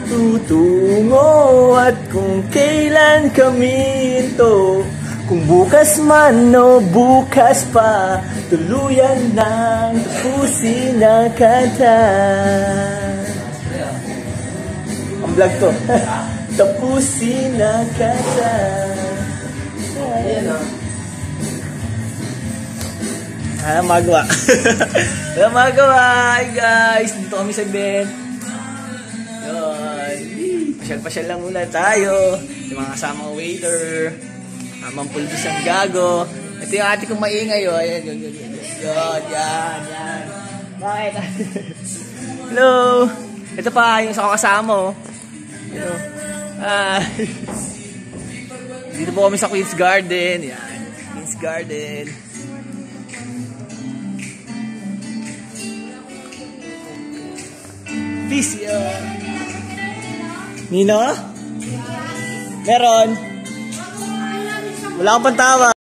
tutungo at kung kailan kami ito. Kung bukas man o bukas pa, tuluyan ng tapusin ang kanta. Ang vlog to. Tapusin ang kanta. Magawa. Wala magawa. Hi guys, dito kami sa event. Pasyal-pasyal lang muna tayo. Yung mga kasamang waiter. Amang pulbis ang gago. Ito yung ate kong maingay. Oh. Ayan, yun. Yan. Bakit? Hello. Ito pa, yung sa kasama. Dito po kami sa Queen's Garden. Yan. Queen's Garden. Peace. Nino? Meron? Wala akong pantawa.